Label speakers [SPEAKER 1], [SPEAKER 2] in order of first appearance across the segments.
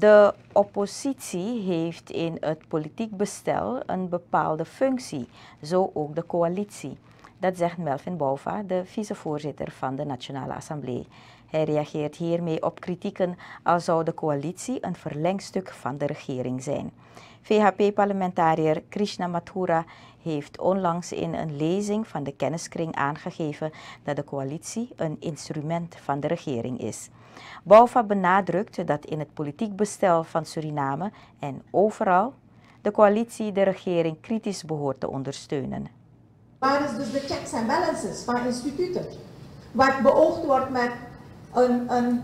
[SPEAKER 1] De oppositie heeft in het politiek bestel een bepaalde functie, zo ook de coalitie. Dat zegt Melvin Bouva, de vicevoorzitter van de Nationale Assemblée. Hij reageert hiermee op kritieken als zou de coalitie een verlengstuk van de regering zijn. VHP-parlementariër Krishna Mathura heeft onlangs in een lezing van de kenniskring aangegeven dat de coalitie een instrument van de regering is. Bouva benadrukte dat in het politiek bestel van Suriname en overal de coalitie de regering kritisch behoort te ondersteunen.
[SPEAKER 2] Waar is dus de checks en balances van instituten? Wat beoogd wordt met een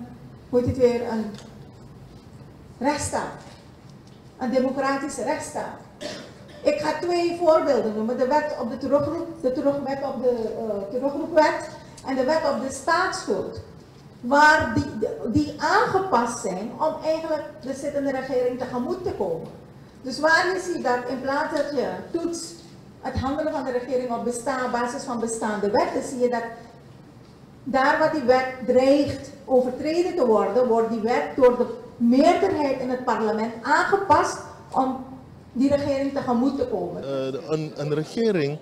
[SPEAKER 2] rechtsstaat. Een democratische rechtsstaat. Ik ga 2 voorbeelden noemen. De wet op de terugroepwet en de wet op de staatsschuld. Waar die aangepast zijn om eigenlijk de zittende regering tegemoet te komen. Dus waar je ziet dat in plaats dat je toetst het handelen van de regering op basis van bestaande wetten, zie je dat daar waar die wet dreigt overtreden te worden, wordt die wet door de meerderheid in het parlement aangepast om die regering tegemoet te komen.
[SPEAKER 3] Een regering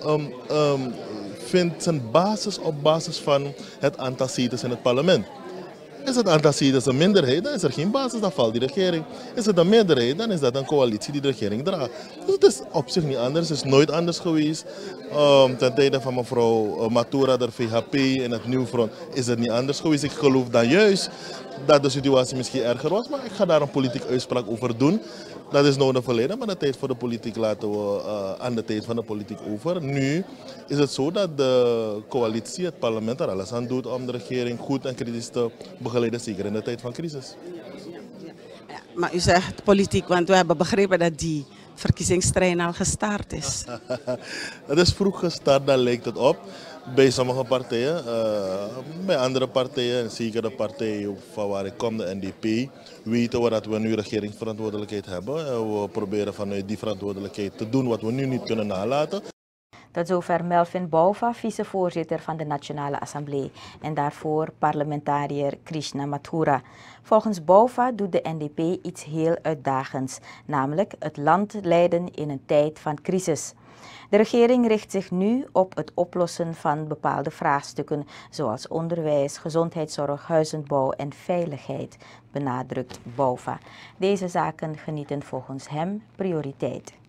[SPEAKER 3] vindt zijn basis op basis van het aantal zetels in het parlement. Is het aantal zetels een minderheid, dan is er geen basis, dan valt die regering. Is het een meerderheid, dan is dat een coalitie die de regering draagt. Dus het is op zich niet anders, het is nooit anders geweest. Ten tijde van mevrouw Mathura, de VHP en het Nieuw Front, is het niet anders geweest. Ik geloof dan juist dat de situatie misschien erger was, maar ik ga daar een politieke uitspraak over doen. Dat is nou een verleden, maar de tijd voor de politiek laten we aan de tijd van de politiek over. Nu is het zo dat de coalitie, het parlement er alles aan doet om de regering goed en kritisch te begeleiden, zeker in de tijd van crisis.
[SPEAKER 4] Ja, maar u zegt politiek, want we hebben begrepen dat die verkiezingsstrijd al gestart is.
[SPEAKER 3] Het is vroeg gestart, daar lijkt het op. Bij sommige partijen, bij andere partijen, zeker de partij van waar ik kom, de NDP, weten we dat we nu regeringsverantwoordelijkheid hebben. We proberen vanuit die verantwoordelijkheid te doen wat we nu niet kunnen nalaten.
[SPEAKER 1] Tot zover Melvin Bouva, vicevoorzitter van de Nationale Assemblée en daarvoor parlementariër Krishna Mathura. Volgens Bouva doet de NDP iets heel uitdagends, namelijk het land leiden in een tijd van crisis. De regering richt zich nu op het oplossen van bepaalde vraagstukken zoals onderwijs, gezondheidszorg, huizenbouw en veiligheid, benadrukt Bouva. Deze zaken genieten volgens hem prioriteit.